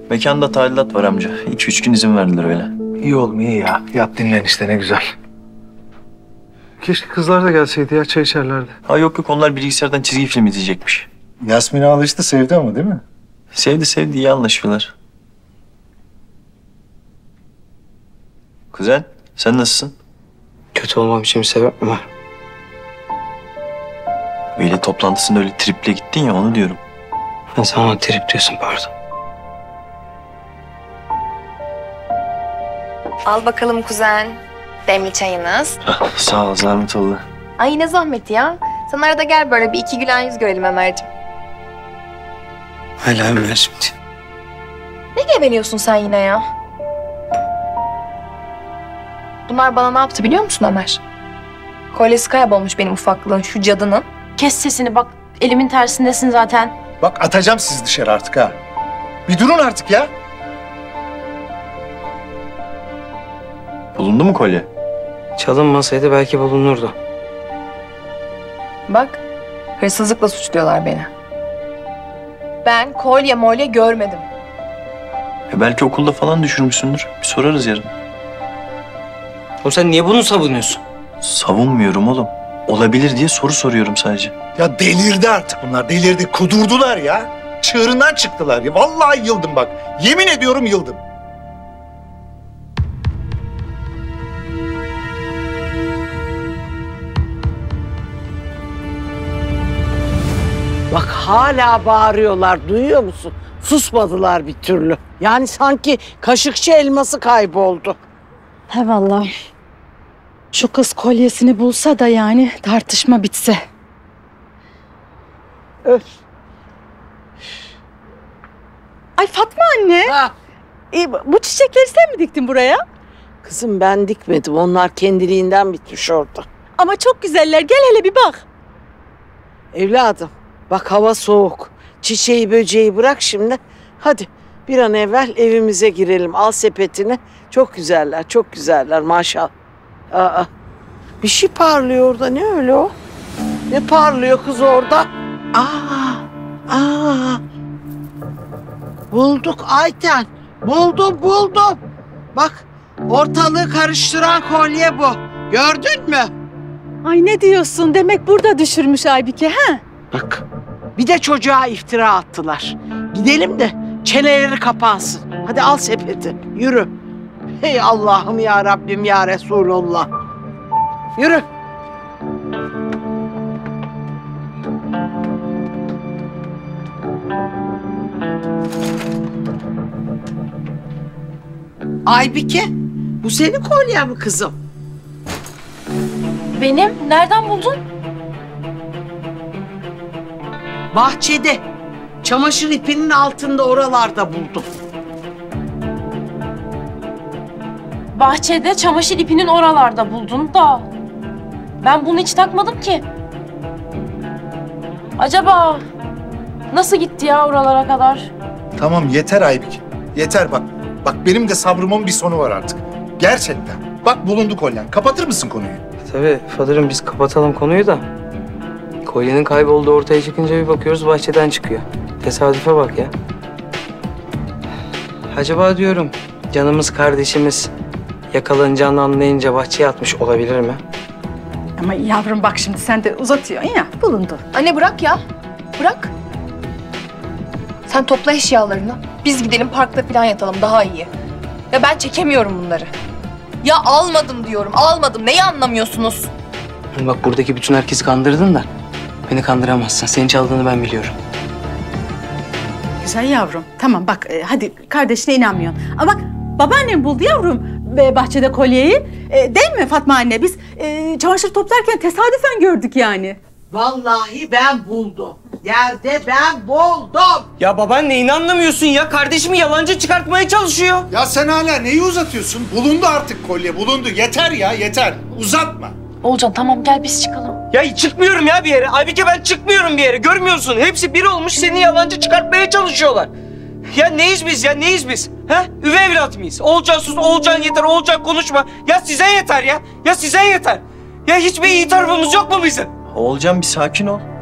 Mekanda tadilat var amca. 2-3 gün izin verdiler öyle. İyi oğlum iyi ya. Yat dinlen işte ne güzel. Keşke kızlar da gelseydi ya çay içerlerdi. Ha yok onlar bilgisayardan çizgi film izleyecekmiş. Yasmin'e alıştı, sevdi ama değil mi? Sevdi iyi anlaşıyorlar. Kuzen sen nasılsın? Kötü olmam için bir sebep mi var? Veli toplantısında öyle triple gittin ya onu diyorum. Ben sana trip diyorsun pardon. Al bakalım kuzen. Demli çayınız. Sağ ol zahmet oldu. Ay ne zahmeti ya. Sen arada gel böyle bir iki gülen yüz görelim Ömerciğim. Hala Ömer şimdi. Ne geveliyorsun sen yine ya? Bunlar bana ne yaptı biliyor musun Ömer? Kolyesi kaybolmuş benim ufaklığın şu cadının. Kes sesini bak. Elimin tersindesin zaten. Bak atacağım sizi dışarı artık ha. Bir durun artık ya. Bulundu mu kolye? Çalınmasaydı belki bulunurdu. Bak hırsızlıkla suçluyorlar beni. Ben kolye molye görmedim. Belki okulda falan düşürmüşsündür. Bir sorarız yarın. Oğlum sen niye bunu savunuyorsun? Savunmuyorum oğlum. Olabilir diye soru soruyorum sadece. Ya delirdi artık bunlar, delirdi. Kudurdular ya. Çığırından çıktılar ya. Vallahi yıldım bak. Yemin ediyorum yıldım. Bak hala bağırıyorlar, duyuyor musun? Susmadılar bir türlü. Yani sanki Kaşıkçı elması kayboldu. He vallahi. Şu kız kolyesini bulsa da yani tartışma bitse. Öf. Ay Fatma anne. Ha. Bu çiçekleri sen mi diktin buraya? Kızım ben dikmedim, onlar kendiliğinden bitmiş orada. Ama çok güzeller. Gel hele bir bak. Evladım, bak hava soğuk. Çiçeği böceği bırak şimdi. Hadi bir an evvel evimize girelim. Al sepetini. Çok güzeller maşallah. Aa, bir şey parlıyor orada. Ne öyle o? Ne parlıyor kız orada? Aa. Bulduk Ayten. Buldum. Bak ortalığı karıştıran kolye bu. Gördün mü? Ay ne diyorsun? Demek burada düşürmüş Aybike ha? Bak bir de çocuğa iftira attılar. Gidelim de çeneleri kapansın. Hadi al sepeti yürü. Hey Allah'ım ya Rabbim ya Resulullah. Yürü. Aybike, bu senin kolyen mi kızım? Benim? Nereden buldun? Bahçede, çamaşır ipinin altında oralarda buldum. Bahçede çamaşır ipinin oralarda buldun da. Ben bunu hiç takmadım ki. Acaba nasıl gitti ya oralara kadar? Tamam yeter Aybik. Yeter bak. Bak benim de sabrımın bir sonu var artık. Gerçekten. Bak bulundu kolyen. Kapatır mısın konuyu? Tabii Fadır'ım biz kapatalım konuyu da. Kolyenin kaybolduğu ortaya çıkınca bir bakıyoruz bahçeden çıkıyor. Tesadüfe bak ya. Acaba diyorum canımız kardeşimiz yakalanacağını anlayınca bahçeye atmış olabilir mi? Ama yavrum bak şimdi sen de uzatıyorsun ya. Bulundu. Anne bırak ya. Bırak. Sen topla eşyalarını. Biz gidelim parkta falan yatalım daha iyi. Ya ben çekemiyorum bunları. Ya almadım diyorum almadım. Neyi anlamıyorsunuz? Bak buradaki bütün herkesi kandırdın da beni kandıramazsın. Senin çaldığını ben biliyorum. Güzel yavrum. Tamam bak hadi kardeşine inanmıyorsun. Ama bak babaannem buldu yavrum bahçede kolyeyi. Değil mi Fatma anne? Biz çamaşır toplarken tesadüfen gördük yani. Vallahi ben buldum. Yerde ben buldum. Ya babaanne inanmıyorsun ya. Kardeşimi yalancı çıkartmaya çalışıyor. Ya sen hala neyi uzatıyorsun? Bulundu artık kolye. Bulundu. Yeter ya yeter. Uzatma. Olcan tamam gel biz çıkalım. Ya çıkmıyorum ya bir yere. Aybike ben çıkmıyorum bir yere. Görmüyorsun. Hepsi bir olmuş seni yalancı çıkartmaya çalışıyorlar. Ya neyiz biz ya neyiz biz? Ha? Üvey evlat mıyız? Olcan sus, Olcan yeter, Olcan konuşma. Ya size yeter ya. Ya size yeter. Ya hiçbir iyi tarafımız yok mu bizim? Oğulcan bir sakin ol.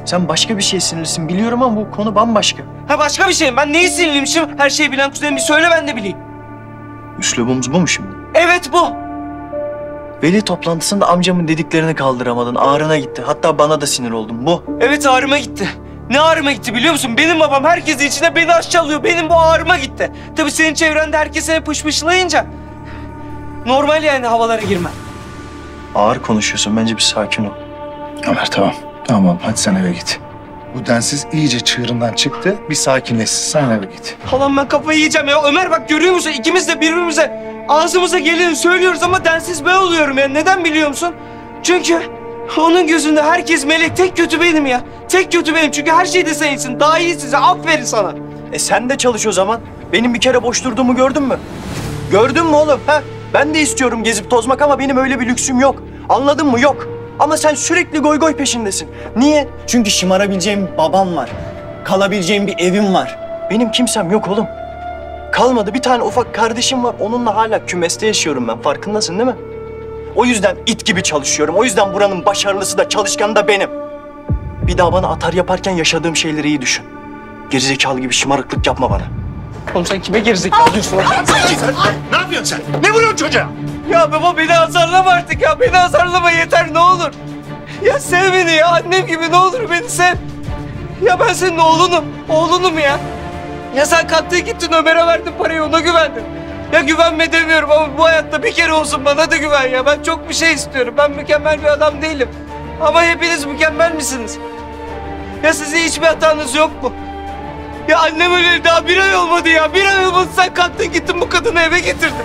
Sen başka bir şey sinirlisin biliyorum ama bu konu bambaşka. Ha başka bir şey mi? Ben neyi sinirliymişim? Her şeyi bilen kuzenim bir söyle ben de bileyim. Üslubumuz bu mu şimdi? Evet bu. Veli toplantısında amcamın dediklerini kaldıramadın. Ağrına gitti. Hatta bana da sinir oldun. Bu. Evet ağrıma gitti. Ne ağrıma gitti biliyor musun? Benim babam herkesin içinde beni aşağılıyor. Benim bu ağrıma gitti. Tabii senin çevrende herkese pışpışlayınca normal yani havalara girmen. Ağır konuşuyorsun. Bence bir sakin ol. Ömer tamam. Tamam oğlum hadi sen eve git. Bu densiz iyice çığırından çıktı. Bir sakinleşsin sen eve git. Halam ben kafayı yiyeceğim ya. Ömer bak görüyor musun? İkimiz de birbirimize ağzımıza geleni söylüyoruz ama densiz ben oluyorum ya. Neden biliyor musun? Çünkü onun gözünde herkes melek. Tek kötü benim ya. Tek kötü benim. Çünkü her şeyde sen iyisin. Daha iyisin sen. Aferin sana. Sen de çalış o zaman. Benim bir kere boş durduğumu gördün mü? Gördün mü oğlum? Ha? Ben de istiyorum gezip tozmak ama benim öyle bir lüksüm yok. Anladın mı? Yok. Ama sen sürekli goy goy peşindesin. Niye? Çünkü şımarabileceğim babam var. Kalabileceğim bir evim var. Benim kimsem yok oğlum. Kalmadı. Bir tane ufak kardeşim var. Onunla hala kümeste yaşıyorum ben. Farkındasın değil mi? O yüzden it gibi çalışıyorum. O yüzden buranın başarılısı da çalışkanı da benim. Bir daha bana atar yaparken yaşadığım şeyleri iyi düşün. Gerizekalı gibi şımarıklık yapma bana. Oğlum sen kime gerizekalı diyorsun? Ne yapıyorsun sen? Ne vuruyorsun çocuğa? Ya baba beni azarlama artık ya. Beni azarlama yeter ne olur. Ya sev beni ya. Annem gibi ne olur beni sev. Ya ben senin oğlunum. Oğlunum ya. Ya sen kalktın gittin Ömer'e verdin parayı ona güvendin. Ya güvenme demiyorum ama bu hayatta bir kere olsun bana da güven ya. Ben çok bir şey istiyorum. Ben mükemmel bir adam değilim. Ama hepiniz mükemmel misiniz? Ya sizin hiçbir hatanız yok mu? Ya annem öyle daha bir ay olmadı ya. Bir ay olmadı sen kalktın gittin bu kadını eve getirdin.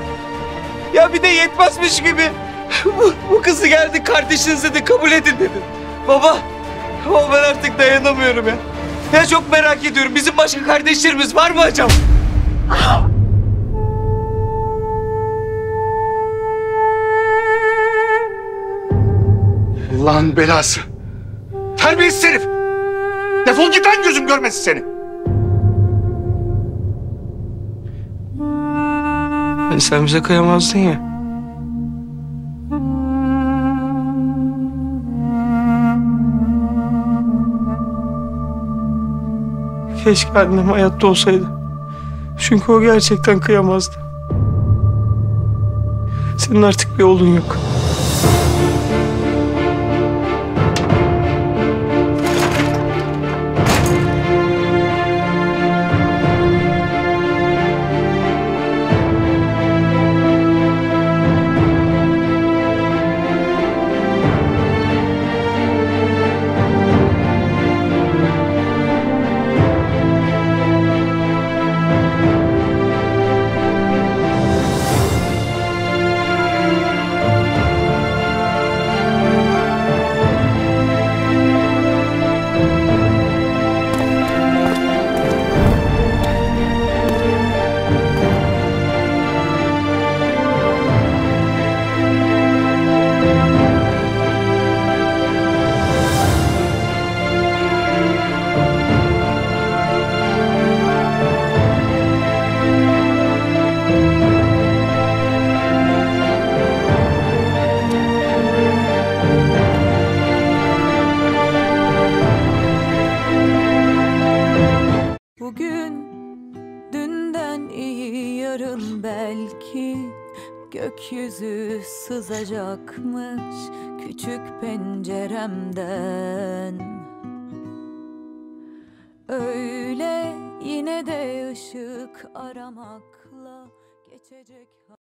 Ya bir de yetmezmiş gibi bu kızı geldi kardeşinize de kabul edin dedin. Baba ben artık dayanamıyorum ya. Ya çok merak ediyorum. Bizim başka kardeşlerimiz var mı acaba? Allah'ın belası. Terbiyesiz herif. Defol git lan gözüm görmesin seni. Hani sen bize kıyamazdın ya. Keşke annem hayatta olsaydı. Çünkü o gerçekten kıyamazdı. Senin artık bir oğlun yok. Bugün dünden iyi yarın belki gökyüzü sızacakmış küçük penceremden. Öyle yine de ışık aramakla geçecek.